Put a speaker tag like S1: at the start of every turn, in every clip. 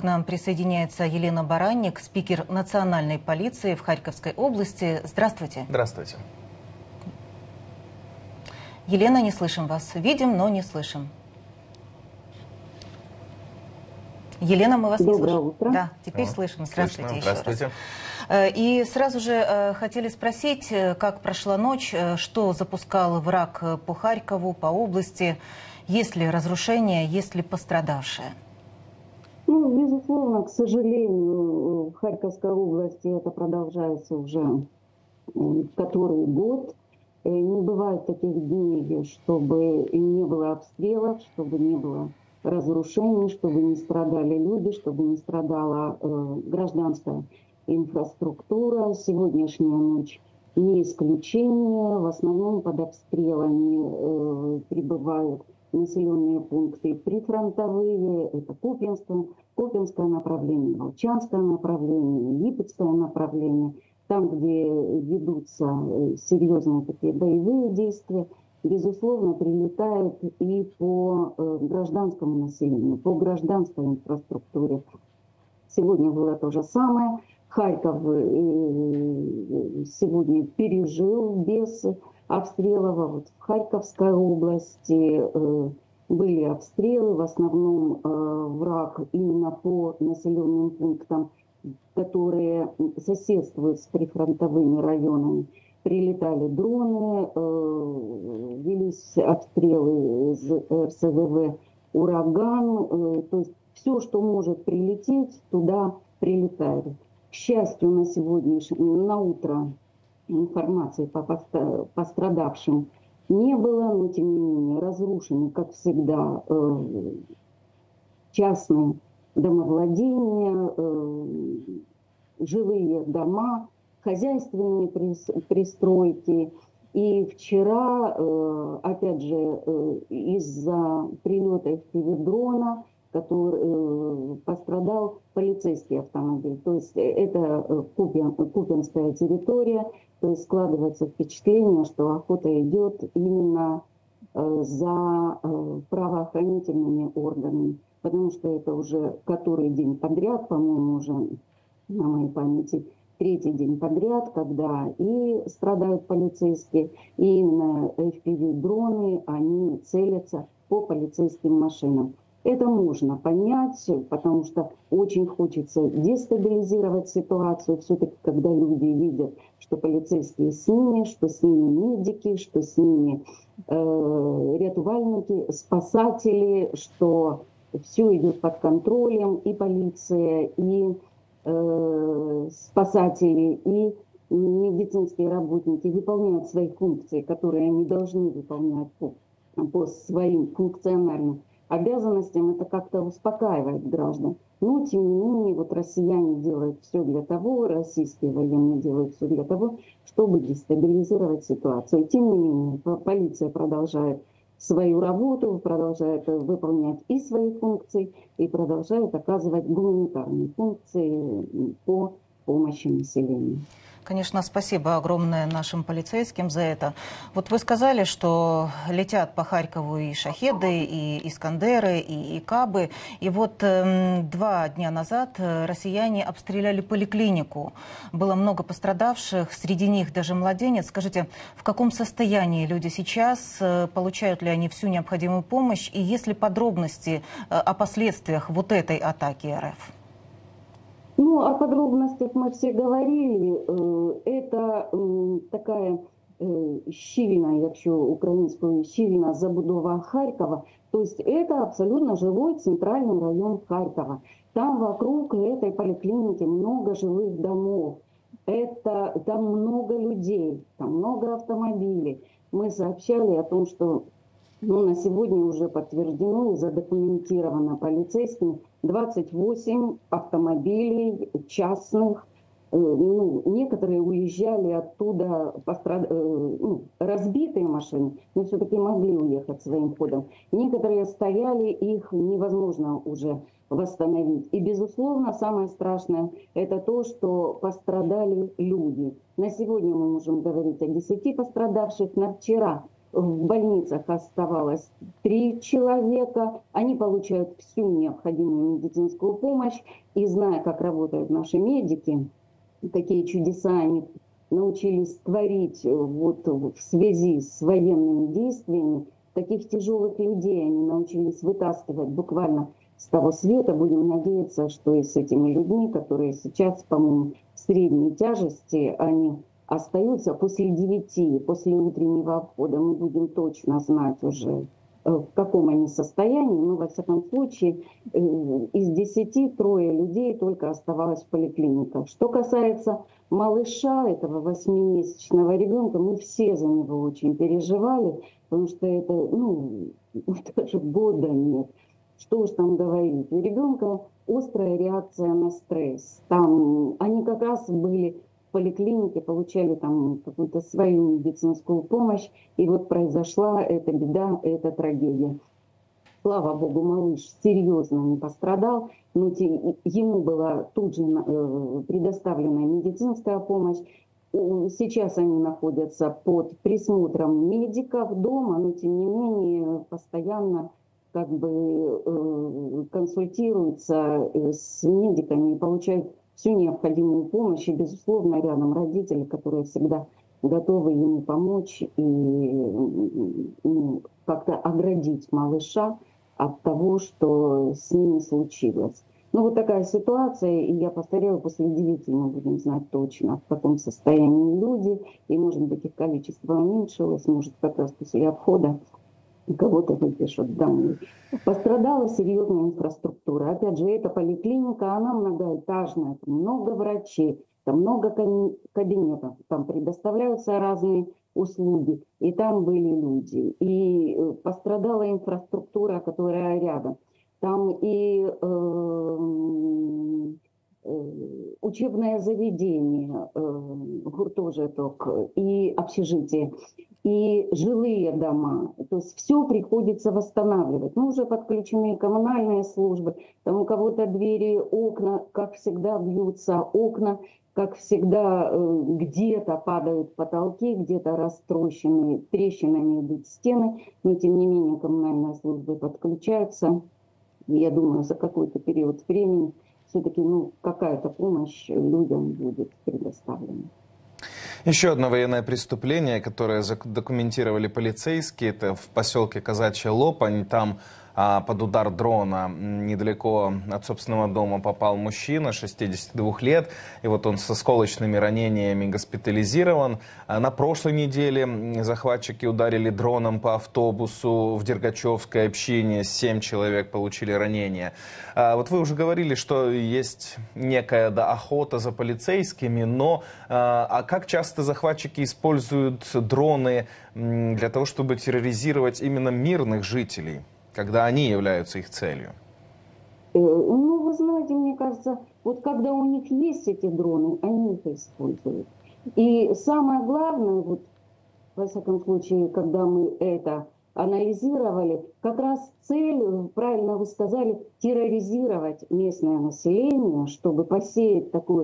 S1: к нам присоединяется Елена Баранник, спикер национальной полиции в Харьковской области. Здравствуйте.
S2: Здравствуйте.
S1: Елена, не слышим вас. Видим, но не слышим. Елена, мы вас не слышим.
S3: Доброе утро.
S1: Да, теперь слышим. Здравствуйте еще
S2: Здравствуйте.
S1: раз. И сразу же хотели спросить, как прошла ночь, что запускал враг по Харькову, по области, есть ли разрушения, есть ли пострадавшие?
S3: Ну, безусловно, к сожалению, в Харьковской области это продолжается уже который год. Не бывает таких дней, чтобы не было обстрелов, чтобы не было разрушений, чтобы не страдали люди, чтобы не страдала гражданская инфраструктура. Сегодняшняя ночь не исключение. В основном под обстрелами прибывают населенные пункты прифронтовые. Это Купинское направление, Волчанское направление, Липецкое направление. Там, где ведутся серьезные такие боевые действия, безусловно, прилетают и по гражданскому населению, по гражданской инфраструктуре. Сегодня было то же самое. Харьков сегодня пережил без обстрелов. Вот в Харьковской области были обстрелы. В основном враг именно по населенным пунктам, которые соседствуют с прифронтовыми районами. Прилетали дроны, велись обстрелы из РСВВ «Ураган». То есть все, что может прилететь, туда прилетает. К счастью, на утро информации по пострадавшим не было, но тем не менее разрушены, как всегда, частные домовладения, жилые дома, хозяйственные пристройки. И вчера, опять же, из-за прилета FPV-дрона, который пострадал полицейский автомобиль. То есть это Купинская территория. То есть складывается впечатление, что охота идет именно за правоохранительными органами. Потому что это уже который день подряд, по-моему, уже на моей памяти, третий день подряд, когда и страдают полицейские, и именно FPV-дроны, они целятся по полицейским машинам. Это можно понять, потому что очень хочется дестабилизировать ситуацию. Все-таки, когда люди видят, что полицейские с ними, что с ними медики, что с ними рятувальники, спасатели, что все идет под контролем, и полиция, и спасатели, и медицинские работники выполняют свои функции, которые они должны выполнять по своим функциональным обязанностям. Это как-то успокаивает граждан. Но, тем не менее, вот россияне делают все для того, российские военные делают все для того, чтобы дестабилизировать ситуацию. Тем не менее, полиция продолжает свою работу, продолжает выполнять и свои функции, и продолжает оказывать гуманитарные функции по помощи населению.
S1: Конечно, спасибо огромное нашим полицейским за это. Вот вы сказали, что летят по Харькову и шахеды, и искандеры, и кабы. И вот 2 дня назад россияне обстреляли поликлинику. Было много пострадавших, среди них даже младенец. Скажите, в каком состоянии люди сейчас? Получают ли они всю необходимую помощь? И есть ли подробности о последствиях вот этой атаки РФ?
S3: Ну, о подробностях мы все говорили. Это такая щільна, якщо українською, щільна забудова Харькова. То есть это абсолютно жилой центральный район Харькова. Там вокруг этой поликлиники много жилых домов. Там много людей, там много автомобилей. Мы сообщали о том, что на сегодня уже подтверждено и задокументировано полицейскими 28 автомобилей частных. Некоторые уезжали оттуда, разбитые машины, но все-таки могли уехать своим ходом. Некоторые стояли, их невозможно уже восстановить. И, безусловно, самое страшное – это то, что пострадали люди. На сегодня мы можем говорить о 10 пострадавших, на вчера В больницах оставалось 3 человека. Они получают всю необходимую медицинскую помощь. И зная, как работают наши медики, какие чудеса они научились творить вот в связи с военными действиями, таких тяжелых людей они научились вытаскивать буквально с того света. Будем надеяться, что и с этими людьми, которые сейчас, по-моему, в средней тяжести, они остаются после 9, после утреннего обхода. Мы будем точно знать уже, в каком они состоянии. Но, во всяком случае, из 10 3 людей только оставалось в поликлиниках. Что касается малыша, этого 8-месячного ребенка, мы все за него очень переживали, потому что это, даже года нет. Что уж там говорить. У ребенка острая реакция на стресс. Там они как раз были в поликлинике, получали там какую-то свою медицинскую помощь, и вот произошла эта беда, эта трагедия. Слава богу, малыш серьезно не пострадал, но ему была тут же предоставлена медицинская помощь. Сейчас они находятся под присмотром медиков дома, но тем не менее постоянно консультируются с медиками и получают всю необходимую помощь. И, безусловно, рядом родители, которые всегда готовы ему помочь и как-то оградить малыша от того, что с ними случилось. Ну, вот такая ситуация, и я повторяю, после 9 мы будем знать точно, в каком состоянии люди, и, может быть, их количество уменьшилось, может, как раз после обхода кого-то выпишут домой. Пострадала серьезная инфраструктура. Опять же, эта поликлиника, она многоэтажная, много врачей, там много кабинетов, там предоставляются разные услуги, и там были люди. И пострадала инфраструктура, которая рядом. Там и учебное заведение, гуртожиток, и общежитие, и жилые дома. То есть все приходится восстанавливать. Ну, уже подключены коммунальные службы, там у кого-то двери, окна, как всегда, бьются окна, как всегда, где-то падают потолки, где-то растрощены, трещинами идут стены, но тем не менее коммунальные службы подключаются. Я думаю, за какой-то период времени все-таки какая-то помощь людям будет предоставлена.
S2: Еще одно военное преступление, которое задокументировали полицейские, это в поселке Казачья Лопань. Там под удар дрона недалеко от собственного дома попал мужчина 62 лет. И вот он с осколочными ранениями госпитализирован. На прошлой неделе захватчики ударили дроном по автобусу в Дергачевской общине. 7 человек получили ранения. Вот вы уже говорили, что есть некая охота за полицейскими, но как часто захватчики используют дроны для того, чтобы терроризировать именно мирных жителей, когда они являются их целью?
S3: Ну, вы знаете, мне кажется, вот когда у них есть эти дроны, они их используют. И самое главное, вот, во всяком случае, когда мы это анализировали, как раз цель, правильно вы сказали, терроризировать местное население, чтобы посеять такое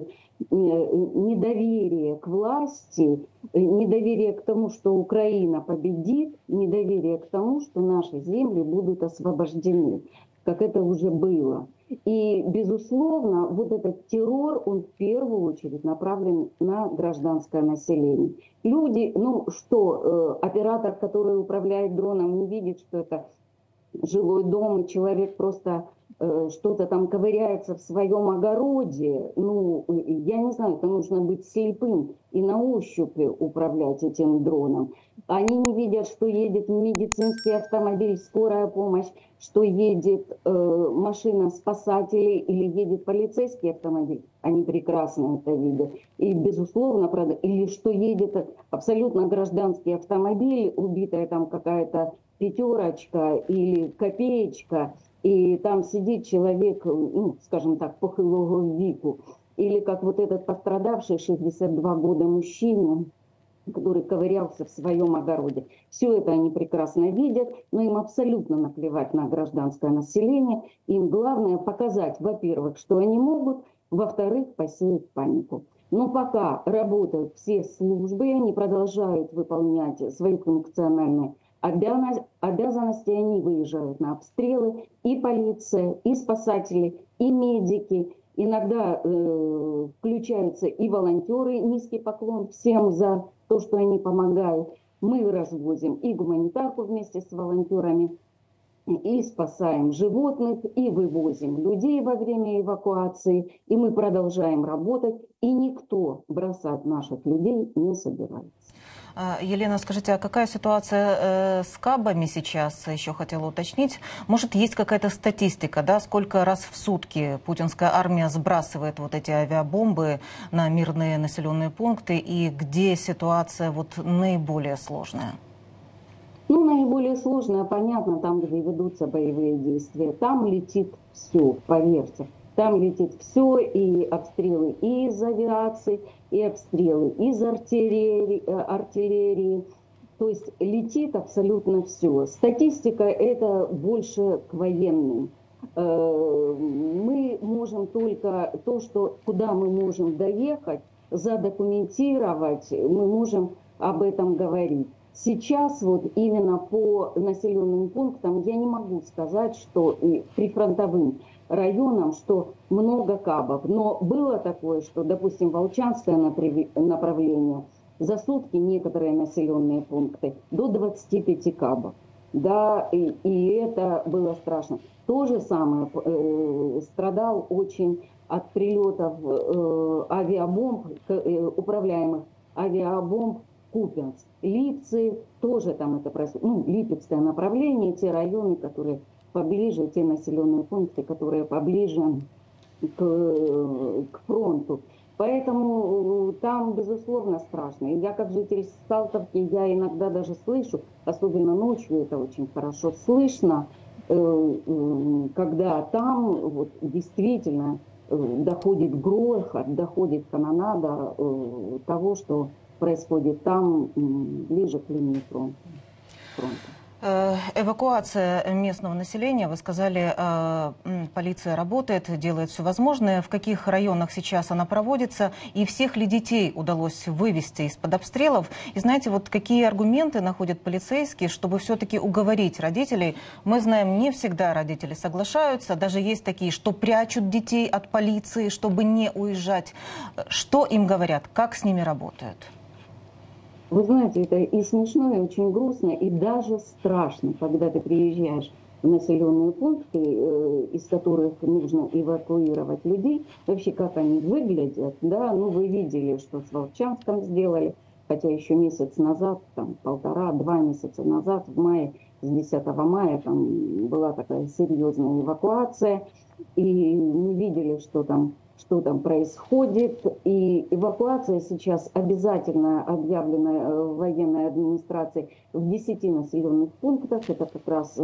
S3: недоверие к власти, недоверие к тому, что Украина победит, недоверие к тому, что наши земли будут освобождены, как это уже было. И, безусловно, вот этот террор, он в первую очередь направлен на гражданское население. Люди, оператор, который управляет дроном, не видит, что это жилой дом, и человек просто что-то там ковыряется в своем огороде. Я не знаю, это нужно быть слепым и на ощупь управлять этим дроном. Они не видят, что едет медицинский автомобиль, скорая помощь, что едет машина спасателей или едет полицейский автомобиль. Они прекрасно это видят. И, безусловно, или что едет абсолютно гражданский автомобиль, убитая там какая-то пятерочка или копеечка, и там сидит человек, скажем так, похилого веку. Или как вот этот пострадавший 62 года мужчина, который ковырялся в своем огороде. Все это они прекрасно видят, но им абсолютно наплевать на гражданское население. Им главное показать, во-первых, что они могут, во-вторых, посеять панику. Но пока работают все службы, они продолжают выполнять свои функциональные обязанности, они выезжают на обстрелы, и полиция, и спасатели, и медики. Иногда включаются и волонтеры, низкий поклон всем за то, что они помогают. Мы развозим и гуманитарку вместе с волонтерами, и спасаем животных, и вывозим людей во время эвакуации, и мы продолжаем работать, и никто бросать наших людей не собирается.
S1: Елена, скажите, а какая ситуация с КАБами сейчас? Еще хотела уточнить. Может, есть какая-то статистика, да, сколько раз в сутки путинская армия сбрасывает вот эти авиабомбы на мирные населенные пункты, и где ситуация вот наиболее сложная?
S3: Ну, наиболее сложная, понятно, там, где ведутся боевые действия. Там летит все, поверьте. Там летит все, и обстрелы и из авиации, и обстрелы из артиллерии. То есть летит абсолютно все. Статистика это больше к военным. Мы можем только то, что, куда мы можем доехать, задокументировать, мы можем об этом говорить. Сейчас вот именно по населенным пунктам я не могу сказать, что и прифронтовым районам, что много КАБов. Но было такое, что, допустим, Волчанское направление за сутки некоторые населенные пункты до 25 КАБов. Да, и это было страшно. То же самое страдал очень от прилетов авиабомб, управляемых авиабомб Купянск. Липцы, тоже там это происходит. Ну, Липецкое направление, те районы, которые поближе, те населенные пункты, которые поближе к фронту. Поэтому там, безусловно, страшно. И я, как житель Салтовки, я иногда даже слышу, особенно ночью это очень хорошо слышно, когда там вот, действительно доходит грохот, доходит канонада того, что происходит там, ближе к линии фронта.
S1: Эвакуация местного населения, вы сказали, полиция работает, делает все возможное. В каких районах сейчас она проводится? И всех ли детей удалось вывести из-под обстрелов? И знаете, вот какие аргументы находят полицейские, чтобы все-таки уговорить родителей? Мы знаем, не всегда родители соглашаются. Даже есть такие, что прячут детей от полиции, чтобы не уезжать. Что им говорят? Как с ними работают?
S3: Вы знаете, это и смешно, и очень грустно, и даже страшно, когда ты приезжаешь в населенные пункты, из которых нужно эвакуировать людей. Вообще, как они выглядят, да, ну вы видели, что с Волчанском сделали, хотя еще месяц назад, там 1,5-2 месяца назад, в мае, с 10 мая, там была такая серьезная эвакуация, и мы видели, что там происходит. И эвакуация сейчас обязательно объявлена военной администрацией в 10 населенных пунктах. Это как раз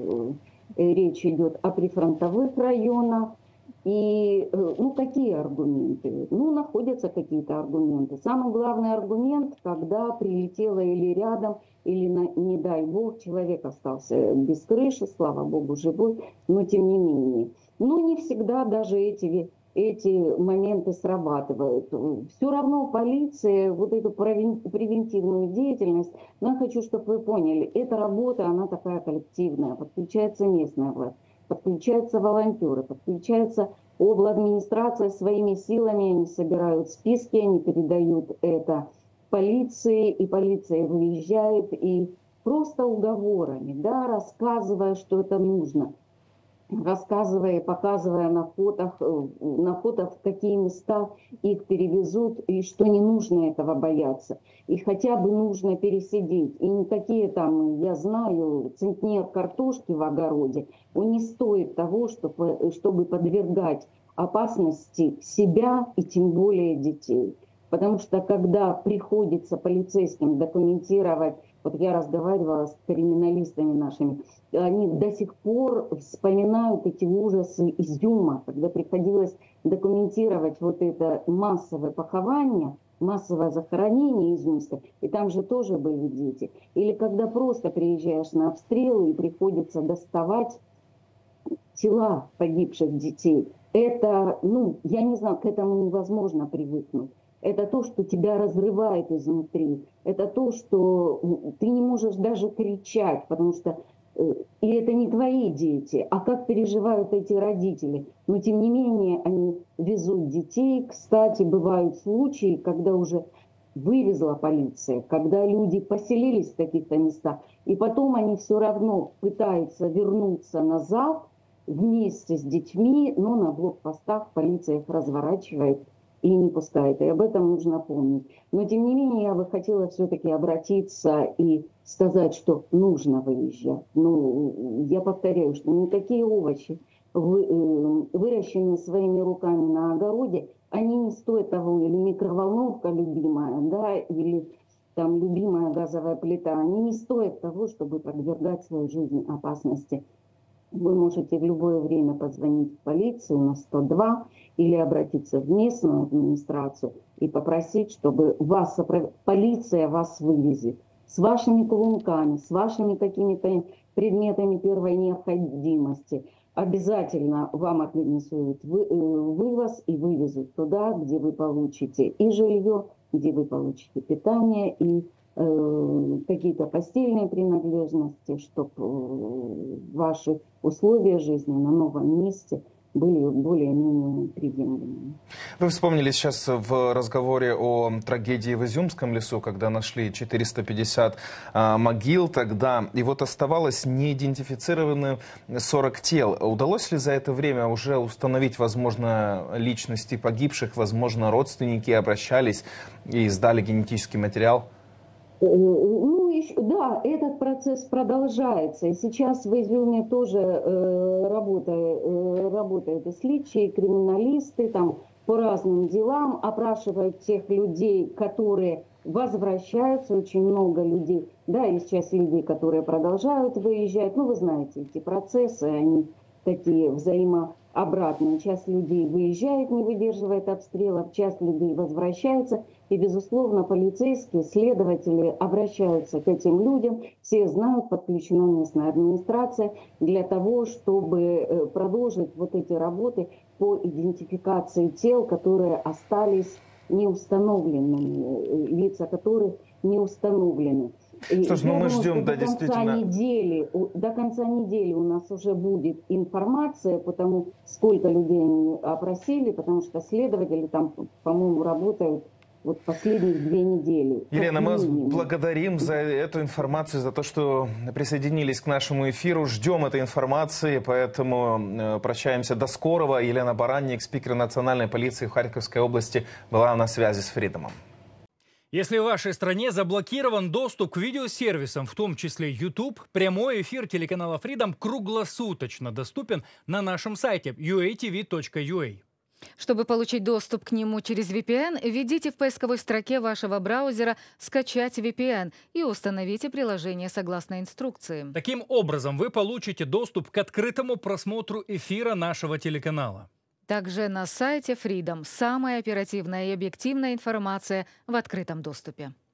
S3: речь идет о прифронтовых районах. И ну, какие аргументы? Ну, находятся какие-то аргументы. Самый главный аргумент, когда прилетело или рядом, или, не дай бог, человек остался без крыши, слава богу, живой, но тем не менее. Но не всегда даже эти моменты срабатывают. Все равно полиция, вот эту превентивную деятельность, но я хочу, чтобы вы поняли, эта работа, она такая коллективная, подключается местная власть, подключаются волонтеры, подключается обладминистрация своими силами, они собирают списки, они передают это полиции, и полиция выезжает, и просто уговорами, да, рассказывая, что это нужно, рассказывая, показывая на фотах, в какие места их перевезут, и что не нужно этого бояться. И хотя бы нужно пересидеть. И никакие там, я знаю, центнер картошки в огороде, он не стоит того, чтобы подвергать опасности себя и тем более детей. Потому что когда приходится полицейским документировать, вот я разговаривала с криминалистами нашими, они до сих пор вспоминают эти ужасы Изюма, когда приходилось документировать вот это массовое похование, массовое захоронение изюмское, и там же тоже были дети. Или когда просто приезжаешь на обстрелы и приходится доставать тела погибших детей. Это, ну, я не знаю, к этому невозможно привыкнуть. Это то, что тебя разрывает изнутри. Это то, что ты не можешь даже кричать, потому что и это не твои дети, а как переживают эти родители. Но тем не менее они везут детей. Кстати, бывают случаи, когда уже вывезла полиция, когда люди поселились в каких-то местах, и потом они все равно пытаются вернуться назад вместе с детьми, но на блокпостах полиция их разворачивает и не пускает. И об этом нужно помнить. Но тем не менее я бы хотела все-таки обратиться и сказать, что нужно выезжать. Ну, я повторяю, что никакие овощи, выращенные своими руками на огороде, они не стоят того, или микроволновка любимая, да, или там любимая газовая плита, они не стоят того, чтобы подвергать свою жизнь опасности. Вы можете в любое время позвонить в полицию на 102 или обратиться в местную администрацию и попросить, чтобы полиция вас вывезет с вашими клунками, с вашими какими-то предметами первой необходимости. Обязательно вам организуют вывоз и вывезут туда, где вы получите и жилье, где вы получите питание и какие-то постельные принадлежности, чтобы ваши условия жизни на новом месте были более-менее приемлемыми.
S2: Вы вспомнили сейчас в разговоре о трагедии в Изюмском лесу, когда нашли 450 могил тогда, и вот оставалось неидентифицированных 40 тел. Удалось ли за это время уже установить, возможно, личности погибших, возможно, родственники обращались и сдали генетический материал?
S3: Ну, да, этот процесс продолжается. И сейчас в Изюме тоже работают и следчие, и криминалисты, там по разным делам опрашивают тех людей, которые возвращаются, очень много людей. Да, и сейчас людей, которые продолжают выезжать. Ну, вы знаете, эти процессы, они такие взаимообратные. Часть людей выезжает, не выдерживает обстрелов, часть людей возвращается. И, безусловно, полицейские, следователи обращаются к этим людям. Все знают, подключена местная администрация для того, чтобы продолжить вот эти работы по идентификации тел, которые остались неустановленными, лица которых не установлены.
S2: Что ж, ну мы ждем, да, действительно.
S3: До конца недели у нас уже будет информация, потому сколько людей они опросили, потому что следователи там, по-моему, работают вот последние 2 недели.
S2: Елена, мы вас благодарим за эту информацию, за то, что присоединились к нашему эфиру. Ждем этой информации, поэтому прощаемся до скорого. Елена Баранник, спикер национальной полиции в Харьковской области, была на связи с Фридомом.
S4: Если в вашей стране заблокирован доступ к видеосервисам, в том числе YouTube, прямой эфир телеканала Freedom круглосуточно доступен на нашем сайте uatv.ua.
S5: Чтобы получить доступ к нему через VPN, введите в поисковой строке вашего браузера «Скачать VPN» и установите приложение согласно инструкции.
S4: Таким образом, вы получите доступ к открытому просмотру эфира нашего телеканала.
S5: Также на сайте Freedom самая оперативная и объективная информация в открытом доступе.